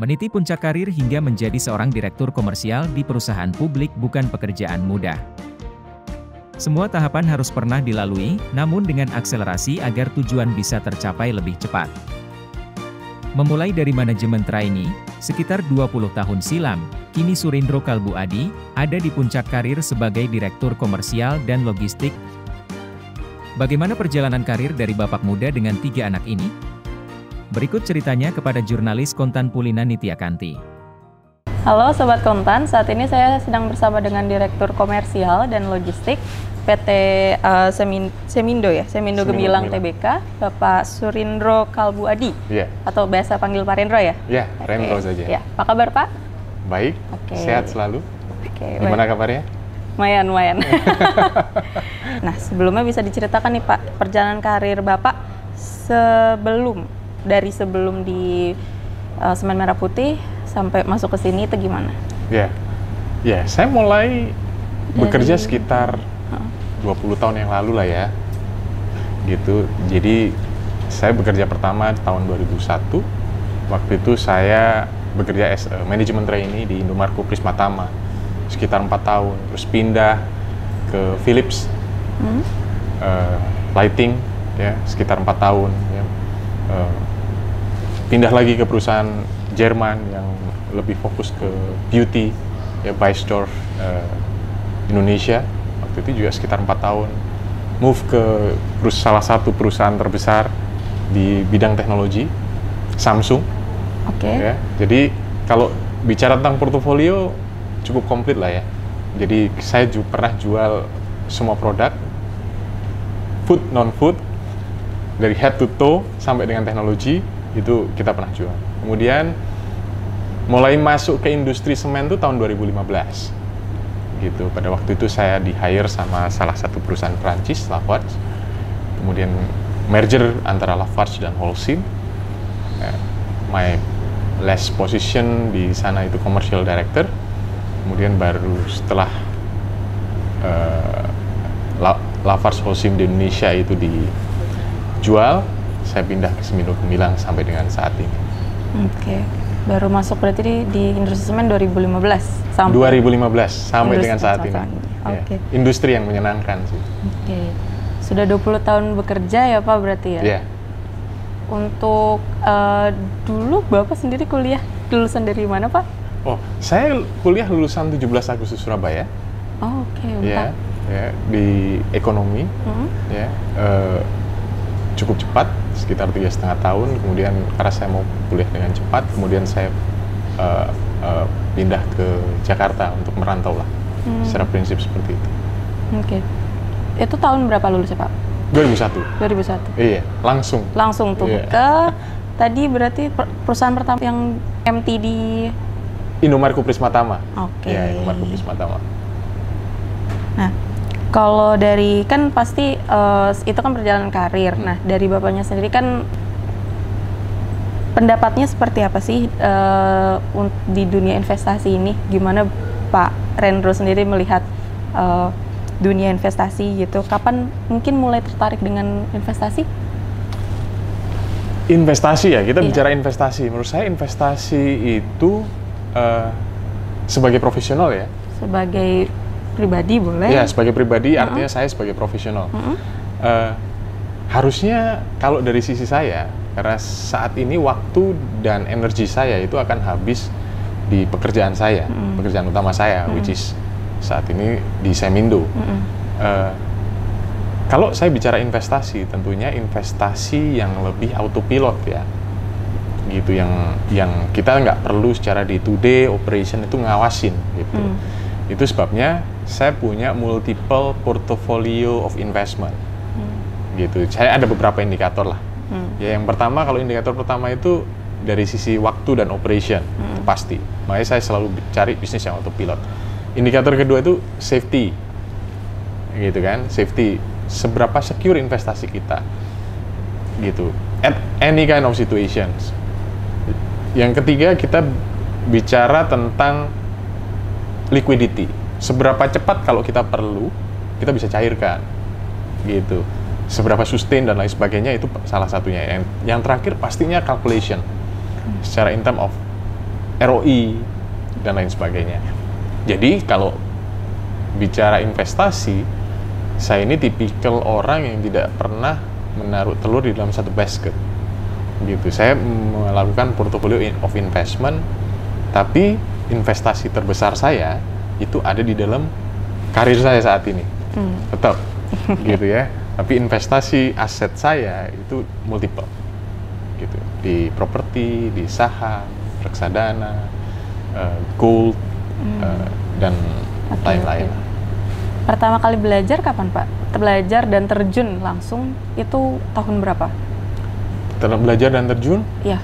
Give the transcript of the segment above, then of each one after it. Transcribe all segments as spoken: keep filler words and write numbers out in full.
Meniti puncak karir hingga menjadi seorang direktur komersial di perusahaan publik bukan pekerjaan mudah. Semua tahapan harus pernah dilalui, namun dengan akselerasi agar tujuan bisa tercapai lebih cepat. Memulai dari manajemen trainee, sekitar dua puluh tahun silam, kini Surindro Kalbuadi ada di puncak karir sebagai direktur komersial dan logistik. Bagaimana perjalanan karir dari bapak muda dengan tiga anak ini? Berikut ceritanya kepada jurnalis Kontan Pulina Nityakanti. Halo Sobat Kontan, saat ini saya sedang bersama dengan Direktur Komersial dan Logistik P T uh, Semin, Semindo ya, Semindo, Semindo Gemilang, Gemilang T B K, Bapak Surindro Kalbuadi, yeah. Atau biasa panggil Pak Rendro ya? Iya, yeah, Rendro okay. saja. Ya. Apa kabar Pak? Baik, okay. Sehat selalu. Okay, Gimana baik. Kabarnya? Lumayan, lumayan. Nah, sebelumnya bisa diceritakan nih Pak, perjalanan karir Bapak sebelum, dari sebelum di uh, Semen Merah Putih sampai masuk ke sini itu gimana? Ya, yeah. ya yeah, saya mulai dari... bekerja sekitar huh? dua puluh tahun yang lalu lah ya. Gitu, jadi saya bekerja pertama tahun dua ribu satu. Waktu itu saya bekerja as a management trainee di Indomarko Prismatama. Sekitar empat tahun, terus pindah ke Philips hmm? uh, Lighting ya sekitar empat tahun ya. Uh, pindah lagi ke perusahaan Jerman yang lebih fokus ke beauty ya, Beiersdorf uh, Indonesia, waktu itu juga sekitar empat tahun. Move ke salah satu perusahaan terbesar di bidang teknologi, Samsung. Oke. Okay. Ya, jadi kalau bicara tentang portofolio cukup komplit lah ya. Jadi saya juga pernah jual semua produk, food, non-food, dari head to toe sampai dengan teknologi, itu kita pernah jual. Kemudian mulai masuk ke industri semen itu tahun dua ribu lima belas. Gitu. Pada waktu itu saya di-hire sama salah satu perusahaan Prancis, Lafarge. Kemudian merger antara Lafarge dan Holcim. My last position di sana itu commercial director. Kemudian baru setelah uh, Lafarge Holcim di Indonesia itu dijual, saya pindah ke Semindo Gemilang sampai dengan saat ini. Oke, okay. Baru masuk berarti di, di industri semen dua ribu lima belas sampai dua ribu lima belas sampai dengan saat ini. Oke. Okay. Ya, industri yang menyenangkan sih. Oke, okay. Sudah dua puluh tahun bekerja ya Pak berarti ya? Iya. Yeah. Untuk uh, dulu Bapak sendiri kuliah lulusan dari mana Pak? Oh, saya kuliah lulusan tujuh belas Agustus Surabaya. Oh, oke. Okay, ya, ya, di ekonomi. Mm-hmm. Ya, uh, cukup cepat, sekitar tiga setengah tahun. Kemudian karena saya mau kuliah dengan cepat, kemudian saya uh, uh, pindah ke Jakarta untuk merantau lah. Mm. Secara prinsip seperti itu. Oke. Okay. Itu tahun berapa lulusnya Pak? dua ribu satu. dua ribu satu. Iya, langsung. Langsung tuh yeah. Ke tadi berarti perusahaan pertama yang M T di Indomarko Prismatama. Oke. Okay. Ya, Indomarko Prismatama. Nah, kalau dari kan pasti uh, itu kan perjalanan karir. Hmm. Nah, dari Bapaknya sendiri kan pendapatnya seperti apa sih uh, di dunia investasi ini? Gimana Pak Rendro sendiri melihat uh, dunia investasi gitu? Kapan mungkin mulai tertarik dengan investasi? Investasi ya, kita iya. bicara investasi. Menurut saya investasi itu Uh, sebagai profesional ya. Sebagai pribadi boleh? Ya, sebagai pribadi uh-huh. Artinya saya sebagai profesional. Uh-huh. uh, harusnya kalau dari sisi saya, karena saat ini waktu dan energi saya itu akan habis di pekerjaan saya, uh-huh. pekerjaan utama saya, uh-huh. which is saat ini di Semindo. Uh-huh. Uh, kalau saya bicara investasi, tentunya investasi yang lebih autopilot ya. Gitu, yang yang kita nggak perlu secara day to day operation itu ngawasin gitu. Hmm. Itu sebabnya saya punya multiple portfolio of investment. Hmm. Gitu. Saya ada beberapa indikator lah. Hmm. Ya, yang pertama, kalau indikator pertama itu dari sisi waktu dan operation, hmm. itu pasti. Makanya saya selalu cari bisnis yang autopilot. Indikator kedua itu safety. Gitu kan? Safety. Seberapa secure investasi kita. Gitu. At any kind of situations. Yang ketiga, kita bicara tentang liquidity. Seberapa cepat kalau kita perlu, kita bisa cairkan. Gitu. Seberapa sustain dan lain sebagainya, itu salah satunya. Yang, yang terakhir pastinya calculation. Secara in term of R O I, dan lain sebagainya. Jadi kalau bicara investasi, saya ini tipikal orang yang tidak pernah menaruh telur di dalam satu basket. Gitu. Saya melakukan portfolio of investment, tapi investasi terbesar saya itu ada di dalam karir saya saat ini. Hmm. Tetap gitu ya. Tapi investasi aset saya itu multiple. Gitu. Di properti, di saham, reksadana, uh, gold, hmm. uh, dan okay, lain-lain. Okay. Pertama kali belajar kapan, Pak? Belajar dan terjun langsung itu tahun berapa? Belajar dan terjun? Iya.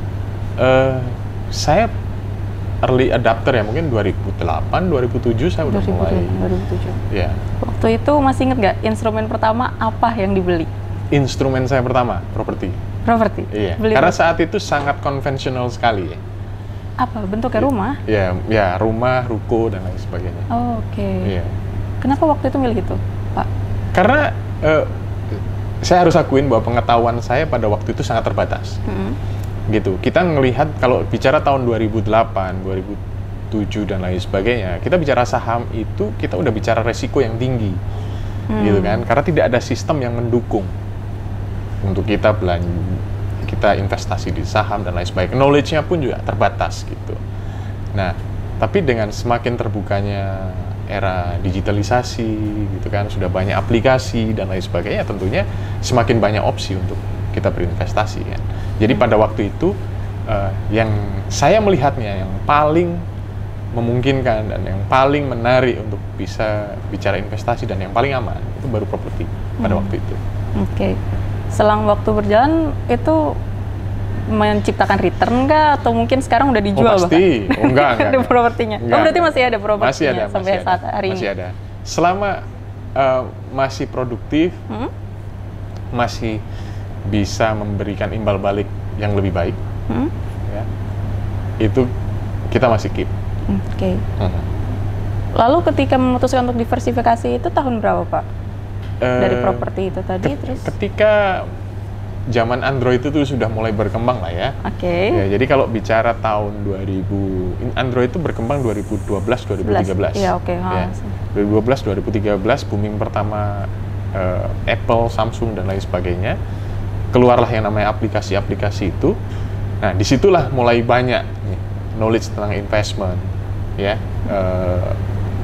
Uh, saya early adapter ya, mungkin dua ribu delapan, dua ribu tujuh saya udah mulai. dua ribu tujuh. Ya. Waktu itu masih inget nggak instrumen pertama apa yang dibeli? Instrumen saya pertama, properti. Properti? Iya. Beli Karena property. saat itu sangat konvensional sekali ya. Apa? Bentuknya rumah? Ya, ya rumah, ruko, dan lain sebagainya. Oh, oke. Okay. Iya. Kenapa waktu itu milih itu, Pak? Karena uh, saya harus akuin bahwa pengetahuan saya pada waktu itu sangat terbatas. Hmm. Gitu. Kita ngelihat kalau bicara tahun dua ribu delapan, dua ribu tujuh dan lain sebagainya, kita bicara saham itu kita udah bicara resiko yang tinggi. Hmm. Gitu kan? Karena tidak ada sistem yang mendukung untuk kita belanja, kita investasi di saham dan lain sebagainya. Knowledge-nya pun juga terbatas gitu. Nah, tapi dengan semakin terbukanya era digitalisasi gitu kan, sudah banyak aplikasi dan lain sebagainya, tentunya semakin banyak opsi untuk kita berinvestasi kan. Jadi pada waktu itu uh, yang saya melihatnya yang paling memungkinkan dan yang paling menarik untuk bisa bicara investasi dan yang paling aman itu baru properti pada hmm. waktu itu. Oke. Okay. Selang waktu berjalan itu menciptakan return nggak atau mungkin sekarang udah dijual? Oh pasti, bahkan? Oh, enggak, enggak. Ada propertinya. Enggak, oh berarti enggak. masih ada propertinya masih ada, sampai masih saat ada, hari masih ini? ada. Selama uh, masih produktif, hmm? masih bisa memberikan imbal balik yang lebih baik, hmm? ya, itu kita masih keep. Oke. Okay. Hmm. Lalu ketika memutuskan untuk diversifikasi itu tahun berapa, Pak? Uh, Dari properti itu tadi, ke terus? Ketika zaman Android itu tuh sudah mulai berkembang lah ya. Oke. Okay. Ya, jadi kalau bicara tahun dua ribu, Android itu berkembang dua ribu dua belas dua ribu tiga belas. Iya, oke. Okay. Ya, dua ribu dua belas dua ribu tiga belas booming pertama uh, Apple, Samsung dan lain sebagainya. Keluarlah yang namanya aplikasi-aplikasi itu. Nah, disitulah mulai banyak nih, knowledge tentang investment, ya. Uh,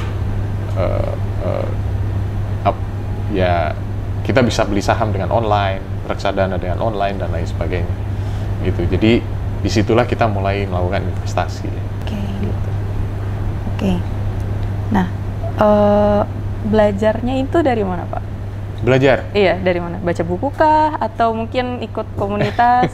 uh, uh, up, ya kita bisa beli saham dengan online, reksadana dengan online dan lain sebagainya, gitu. Jadi disitulah kita mulai melakukan investasi. Oke. Okay. Gitu. Oke. Okay. Nah, uh, belajarnya itu dari mana, Pak? Belajar? Iya, dari mana? Baca buku kah? Atau mungkin ikut komunitas?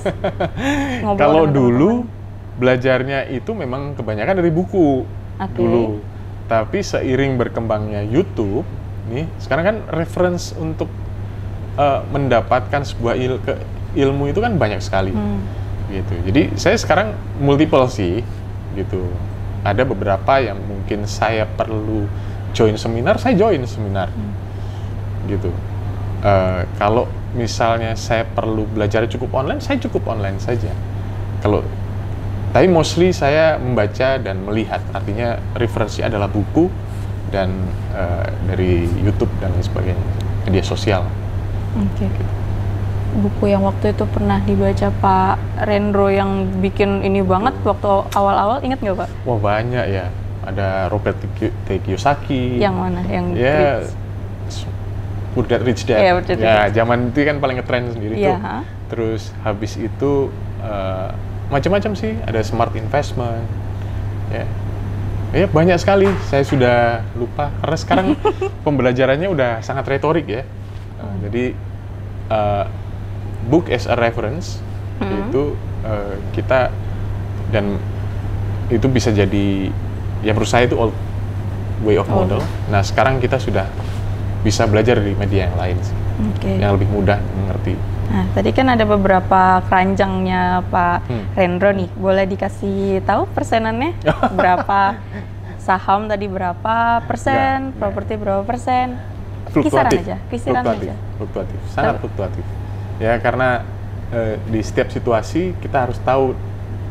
Kalau dulu belajarnya itu memang kebanyakan dari buku. Okay. Dulu. Tapi seiring berkembangnya YouTube, nih sekarang kan reference untuk uh, mendapatkan sebuah il ke ilmu itu kan banyak sekali. Hmm. Gitu. Jadi saya sekarang multiple sih, gitu. Ada beberapa yang mungkin saya perlu join seminar, saya join seminar. Hmm. Gitu. Uh, kalau misalnya saya perlu belajar cukup online, saya cukup online saja. Kalau tapi mostly saya membaca dan melihat, artinya referensi adalah buku dan uh, dari YouTube dan lain sebagainya, media sosial. Oke. Okay. Gitu. Buku yang waktu itu pernah dibaca Pak Rendro yang bikin ini banget waktu awal-awal, ingat nggak Pak? Wah banyak ya. Ada Robert T. Kiyosaki. Yang mana? Yang ya, Poor Dad Rich Dad. Yeah, ya, zaman itu kan paling ngetren sendiri yeah, tuh. huh? Terus habis itu uh, macam-macam sih, ada Smart Investment. Ya. Ya banyak sekali. Saya sudah lupa karena sekarang pembelajarannya udah sangat retorik ya. Uh, jadi uh, book as a reference hmm. itu uh, kita dan itu bisa jadi ya menurut saya itu old way of model. Oh. Nah sekarang kita sudah bisa belajar dari media yang lain sih, okay. yang lebih mudah mengerti. Nah, tadi kan ada beberapa keranjangnya Pak hmm. Rendro nih, boleh dikasih tahu persenannya berapa? Saham tadi berapa persen, ya, properti ya. berapa persen? Kisaran aja, kisaran fluktuatif, aja. Fluktuatif, sangat fluktuatif. Ya karena eh, di setiap situasi kita harus tahu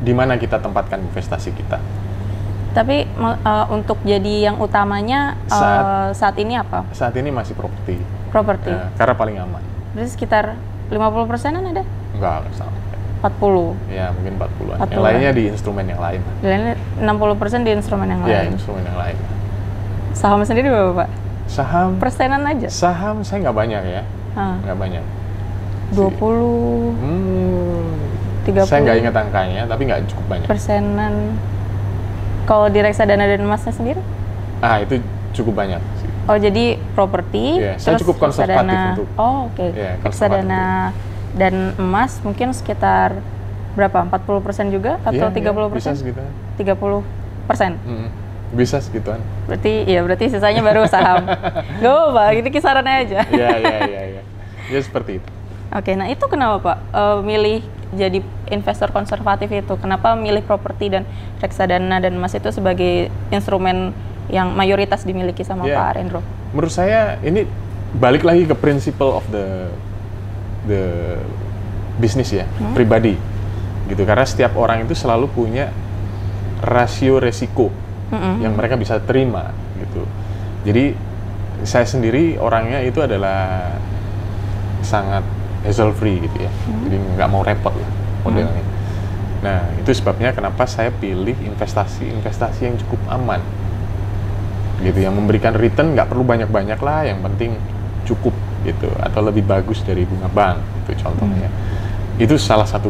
di mana kita tempatkan investasi kita. Tapi uh, untuk jadi yang utamanya uh, saat, saat ini apa? Saat ini masih properti. Properti. Uh, karena paling aman. Berarti sekitar lima puluh persenan ada? Enggak, sama. empat puluh? Ya, mungkin empat puluhan. Yang lainnya di instrumen yang lain. Lainnya enam puluh persen di instrumen yang ya, lain? Iya, instrumen yang lain. Saham sendiri berapa, Pak? Saham? Persenan aja? Saham saya nggak banyak ya. Hmm. Nggak banyak. dua puluh? Hmm, tiga puluh? Saya nggak ingat angkanya, tapi nggak cukup banyak. Persenan? Kalau di reksadana dan emasnya sendiri? Ah, itu cukup banyak sih. Oh, jadi properti, yeah, saya cukup konservatif reksadana. Untuk oh, oke. Okay. Yeah, reksadana dan emas mungkin sekitar berapa? empat puluh persen juga atau yeah, tiga puluh persen? Yeah, bisa segitu. tiga puluh persen? Hmm, bisa segituan. Berarti ya berarti sisanya baru saham. Gak apa-apa, ini kisarannya aja. Iya, iya, iya, iya. Ya seperti itu. Oke, nah itu kenapa Pak uh, milih jadi investor konservatif itu? Kenapa milih properti dan reksadana dan emas itu sebagai instrumen yang mayoritas dimiliki sama yeah. Pak Rendro? Menurut saya ini balik lagi ke principle of the the business ya, hmm? pribadi gitu. Karena setiap orang itu selalu punya rasio resiko hmm. yang mereka bisa terima gitu. Jadi saya sendiri orangnya itu adalah sangat hassle free gitu ya, hmm. jadi nggak mau repot lah modelnya. Hmm. Nah itu sebabnya kenapa saya pilih investasi-investasi yang cukup aman, gitu, yang memberikan return nggak perlu banyak-banyak lah, yang penting cukup gitu, atau lebih bagus dari bunga bank, itu contohnya. Hmm. Itu salah satu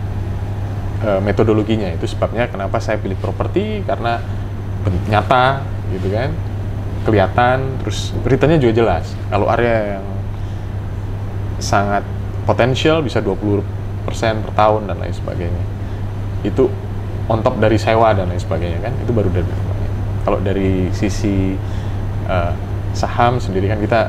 uh, metodologinya. Itu sebabnya kenapa saya pilih properti, karena nyata gitu kan, kelihatan, terus returnnya juga jelas. Kalau area yang sangat potensial bisa dua puluh persen per tahun dan lain sebagainya, itu on top dari sewa dan lain sebagainya kan, itu baru dari semuanya. Kalau dari sisi uh, saham sendiri kan kita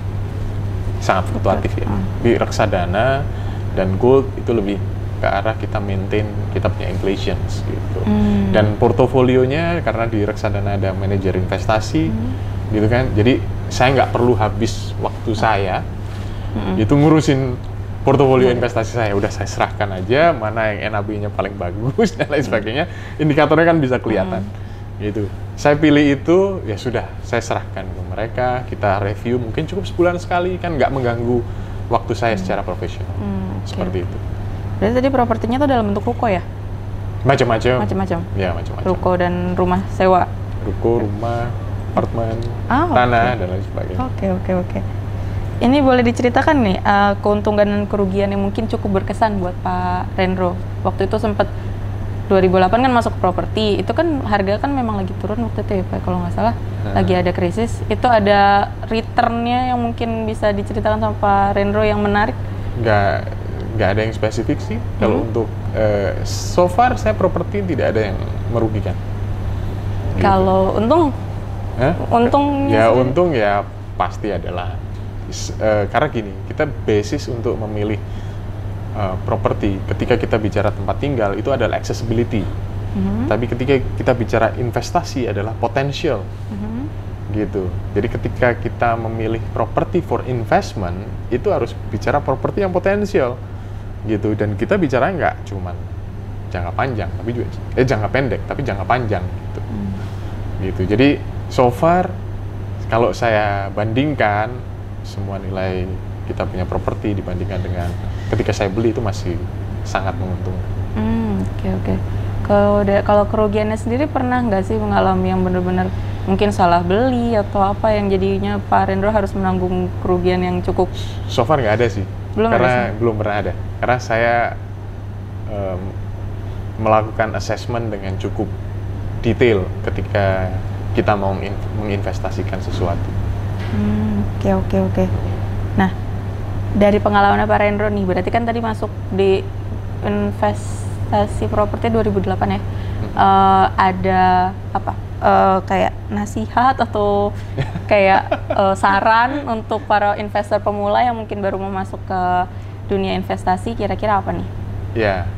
sangat fluktuatif ya. Di reksadana dan gold itu lebih ke arah kita maintain kita punya inflation gitu. Hmm. Dan portofolionya karena di reksadana ada manajer investasi hmm. gitu kan, jadi saya nggak perlu habis waktu saya hmm. itu ngurusin portofolio hmm. investasi saya. Udah saya serahkan aja mana yang N A B-nya paling bagus dan lain sebagainya. Indikatornya kan bisa kelihatan. Hmm. Gitu. Saya pilih itu, ya sudah, saya serahkan ke mereka, kita review, mungkin cukup sebulan sekali, kan nggak mengganggu waktu saya hmm. secara profesional. Hmm, okay. Seperti itu. Berarti tadi propertinya itu dalam bentuk ruko ya? Macam-macam. Macam-macam. Ya, macam-macam. Ruko dan rumah sewa. Ruko, rumah, apartemen, ah, tanah okay. dan lain sebagainya. Oke, okay, oke, okay, oke. Okay. Ini boleh diceritakan nih uh, keuntungan dan kerugian yang mungkin cukup berkesan buat Pak Rendro. Waktu itu sempat dua ribu delapan kan masuk properti, itu kan harga kan memang lagi turun waktu itu ya Pak, kalau nggak salah. Hmm. Lagi ada krisis. Itu ada returnnya yang mungkin bisa diceritakan sama Pak Rendro yang menarik? Nggak, nggak ada yang spesifik sih. Hmm. Kalau untuk uh, so far saya properti tidak ada yang merugikan. Kalau gitu. Untung? Hah? Untung? Ya untung ya pasti adalah. Uh, karena gini, kita basis untuk memilih uh, properti ketika kita bicara tempat tinggal itu adalah accessibility. Mm-hmm. Tapi ketika kita bicara investasi adalah potential. Mm-hmm. Gitu. Jadi ketika kita memilih property for investment itu harus bicara properti yang potensial. Gitu. Dan kita bicara nggak cuman jangka panjang, tapi juga eh jangka pendek, tapi jangka panjang gitu. Mm. Gitu. Jadi so far kalau saya bandingkan semua nilai kita punya properti dibandingkan dengan ketika saya beli itu masih sangat menguntungkan. Hmm, oke okay, oke. Okay. Kalau kalau kerugiannya sendiri pernah nggak sih mengalami yang benar-benar mungkin salah beli atau apa yang jadinya Pak Rendro harus menanggung kerugian yang cukup? So far nggak ada sih. Belum karena ada sih? Belum pernah ada. Karena saya um, melakukan assessment dengan cukup detail ketika kita mau menginvestasikan sesuatu. Hmm, oke oke oke. Nah, dari pengalaman Pak Rendro nih, berarti kan tadi masuk di investasi properti dua ribu delapan ya. Hmm. Uh, ada apa? Uh, kayak nasihat atau kayak uh, saran untuk para investor pemula yang mungkin baru mau masuk ke dunia investasi, kira-kira apa nih? Ya.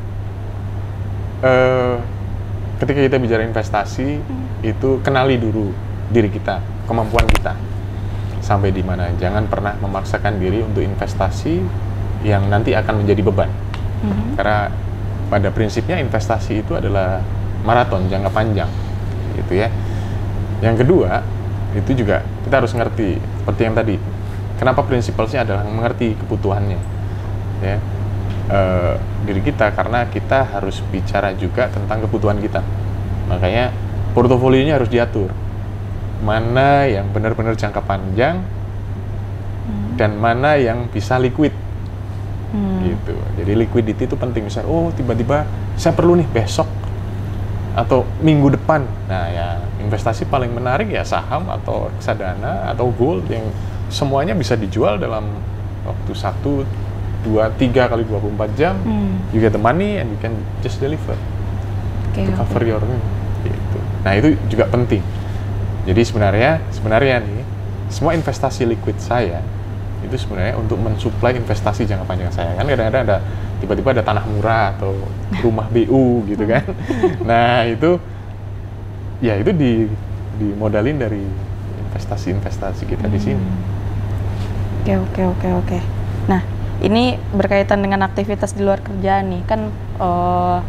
Uh, ketika kita bicara investasi, hmm. itu kenali dulu diri kita, kemampuan kita. Sampai di mana, jangan pernah memaksakan diri untuk investasi yang nanti akan menjadi beban. Mm-hmm. Karena pada prinsipnya investasi itu adalah maraton jangka panjang, gitu ya. Yang kedua, itu juga kita harus ngerti seperti yang tadi. Kenapa prinsipalnya adalah mengerti kebutuhannya, ya e, diri kita, karena kita harus bicara juga tentang kebutuhan kita. Makanya portofolionya harus diatur. Mana yang benar-benar jangka panjang hmm. dan mana yang bisa liquid. Hmm. Gitu. Jadi liquidity itu penting. Misal, oh tiba-tiba saya perlu nih besok atau minggu depan. Nah ya investasi paling menarik ya saham atau reksadana atau gold yang semuanya bisa dijual dalam waktu satu, dua, tiga kali dua puluh empat jam. Hmm. You get the money and you can just deliver okay, to cover okay. your need. Gitu. Nah itu juga penting. Jadi sebenarnya sebenarnya nih semua investasi liquid saya itu sebenarnya untuk mensuplai investasi jangka panjang saya. Kan kadang-kadang ada tiba-tiba ada tanah murah atau rumah B U gitu kan. Nah itu ya itu di dimodalin dari investasi-investasi kita hmm. di sini. Oke oke oke oke. Nah ini berkaitan dengan aktivitas di luar kerjaan nih kan. Uh,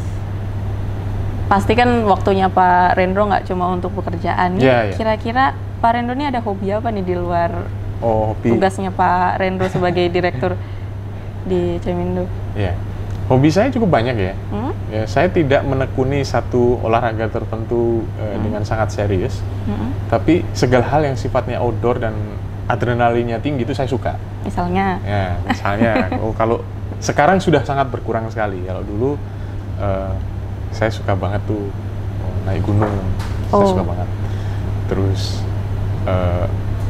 pasti kan waktunya Pak Rendro nggak cuma untuk pekerjaan. Yeah, yeah. Kira-kira Pak Rendro ini ada hobi apa nih di luar oh, hobi. tugasnya Pak Rendro sebagai direktur di Cemindo? Ya, yeah. Hobi saya cukup banyak ya. Hmm? Ya, saya tidak menekuni satu olahraga tertentu uh, hmm. dengan sangat serius. Hmm. Tapi segala hal yang sifatnya outdoor dan adrenalinnya tinggi itu saya suka. Misalnya? Ya, misalnya. oh, kalau sekarang sudah sangat berkurang sekali. Kalau dulu uh, saya suka banget tuh oh, naik gunung. Oh. Saya suka banget. Terus uh,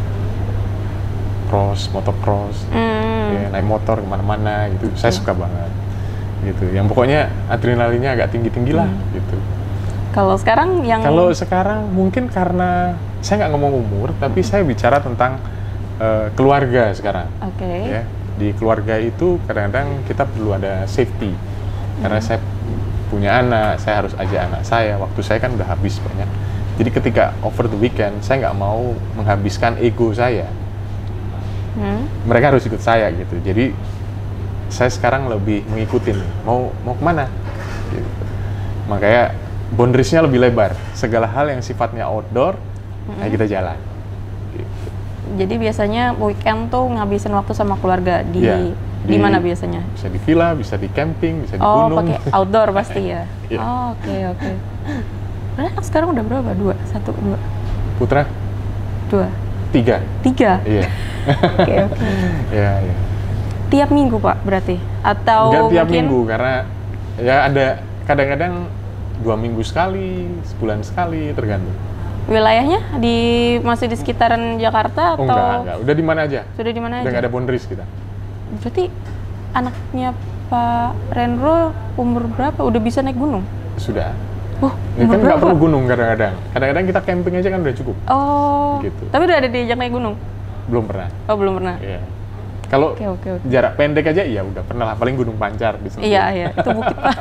cross, motocross, mm. ya, naik motor kemana-mana gitu, saya mm. suka banget gitu. Yang pokoknya adrenalinnya agak tinggi-tinggi lah mm. gitu. Kalau sekarang yang kalau sekarang mungkin karena saya nggak ngomong umur, tapi mm. saya bicara tentang uh, keluarga sekarang. Oke. Okay. Ya, di keluarga itu kadang-kadang kita perlu ada safety mm. karena saya punya anak, saya harus ajak anak saya. Waktu saya kan udah habis banyak. Jadi ketika over the weekend, saya nggak mau menghabiskan ego saya. Hmm. Mereka harus ikut saya gitu. Jadi saya sekarang lebih mengikutin mau mau kemana. Gitu. Makanya boundariesnya lebih lebar. Segala hal yang sifatnya outdoor, hmm. ya kita jalan. Gitu. Jadi biasanya weekend tuh ngabisin waktu sama keluarga di ya, di mana biasanya? Bisa di villa, bisa di camping, bisa di oh, gunung. Oh, pakai outdoor pasti ya. ya. Oh, oke okay, oke. Okay. Anak sekarang udah berapa? Dua, satu, dua. Putra? Dua. Tiga. Tiga? Iya. Oke, oke. Iya, iya. Tiap minggu, Pak, berarti? Atau Enggak tiap mungkin... minggu, karena ya ada kadang-kadang dua minggu sekali, sebulan sekali, tergantung. Wilayahnya di masih di sekitaran Jakarta atau? Oh, enggak, enggak. Udah di mana aja. Sudah di mana aja? Udah nggak ada boundaries kita. Berarti anaknya Pak Rendro umur berapa? Udah bisa naik gunung? Sudah. Oh, ya kan nggak perlu gunung kadang-kadang. Kadang-kadang kita camping aja kan udah cukup. Oh. Gitu. Tapi udah ada diajak naik gunung? Belum pernah. Oh, belum pernah. Iya. Kalau okay, okay, okay. jarak pendek aja, iya udah pernah lah. Paling Gunung Pancar di Sentul. Iya, iya. Itu bukit, Pak.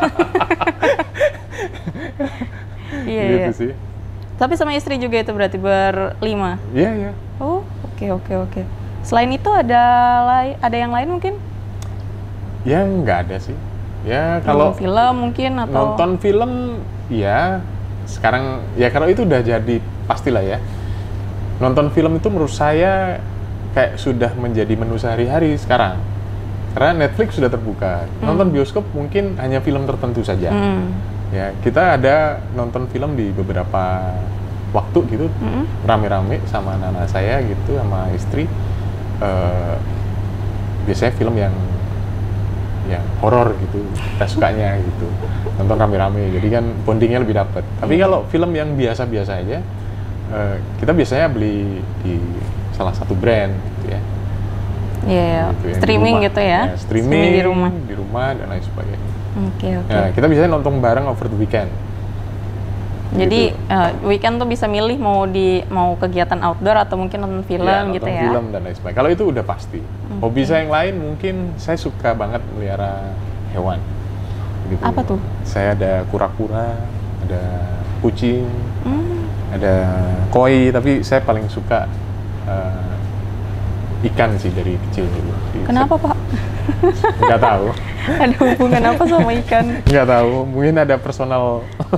Iya, gitu iya. sih. Tapi sama istri juga itu berarti berlima? Iya, iya. Oh, oke, okay, oke, okay, oke. Okay. Selain itu ada lai, ada yang lain mungkin? Ya, nggak ada sih. Ya, kalau nonton film mungkin atau nonton film, ya sekarang ya kalau itu udah jadi pastilah ya. Nonton film itu menurut saya kayak sudah menjadi menu sehari-hari sekarang. Karena Netflix sudah terbuka. Hmm. Nonton bioskop mungkin hanya film tertentu saja. Hmm. Ya, kita ada nonton film di beberapa waktu gitu, hmm. rame-rame sama anak-anak saya gitu, sama istri. Uh, biasanya film yang yang horor gitu, kita sukanya gitu, nonton rame-rame, jadi kan bondingnya lebih dapat. Tapi kalau film yang biasa-biasa aja, uh, kita biasanya beli di salah satu brand gitu ya. Iya, yeah, gitu, streaming gitu ya? ya streaming, streaming di rumah, di rumah dan lain sebagainya. Oke okay, oke. Okay. Nah, kita biasanya nonton bareng over the weekend. Jadi gitu. uh, weekend tuh bisa milih mau di mau kegiatan outdoor atau mungkin nonton film ya, gitu nonton ya? Film dan lain sebagainya. Kalau itu udah pasti. Okay. Hobi saya yang lain mungkin saya suka banget melihara hewan. Gitu. Apa tuh? Saya ada kura-kura, ada kucing, hmm. ada koi. Tapi saya paling suka uh, ikan sih dari kecil dulu. Kenapa, saya, Pak? Nggak tahu. Ada hubungan apa sama ikan? Nggak tahu, mungkin ada personal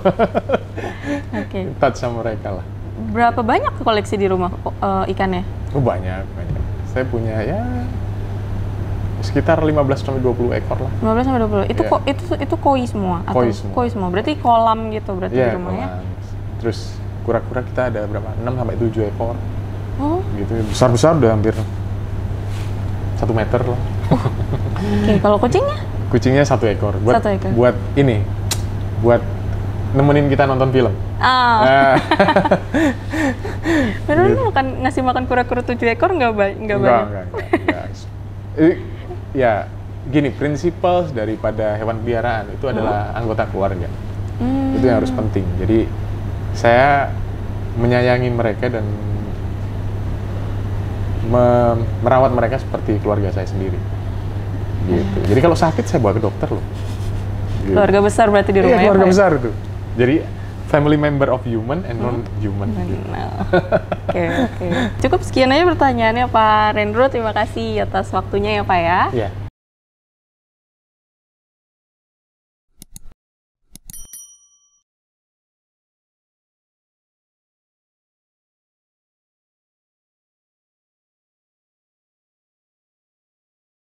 Oke. touch sama mereka lah. Berapa banyak koleksi di rumah uh, ikannya? Oh banyak, banyak. Saya punya ya sekitar lima belas sampai dua puluh ekor lah. lima belas sampai dua puluh. Itu Yeah. ko, itu itu koi semua atau Koi semua. koi semua. Berarti kolam gitu berarti Iya, di rumahnya. kolam. Terus kura-kura kita ada berapa? enam sampai tujuh ekor. Oh. Gitu. Besar-besar udah hampir satu meter lah. Oke, kalau kucingnya? Kucingnya satu ekor. Buat, Satu ekor. Buat ini, buat nemenin kita nonton film. Ah. Nah, Bener Gitu. makan ngasih makan kura-kura tujuh ekor nggak ba nggak enggak, banyak? enggak, enggak, enggak. Eh, ya, gini, prinsipal daripada hewan peliharaan itu adalah anggota keluarga. Hmm. Itu yang harus penting. Jadi saya menyayangi mereka dan me- merawat mereka seperti keluarga saya sendiri. Gitu. Jadi kalau sakit saya bawa ke dokter loh. Gitu. Keluarga besar berarti di Iya, rumahnya. keluarga Pak, ya? besar itu. Jadi family member of human and non-human. Gitu. Nah, Oke, oke. Cukup sekian aja pertanyaannya Pak Rendro. Terima kasih atas waktunya ya Pak ya. Iya.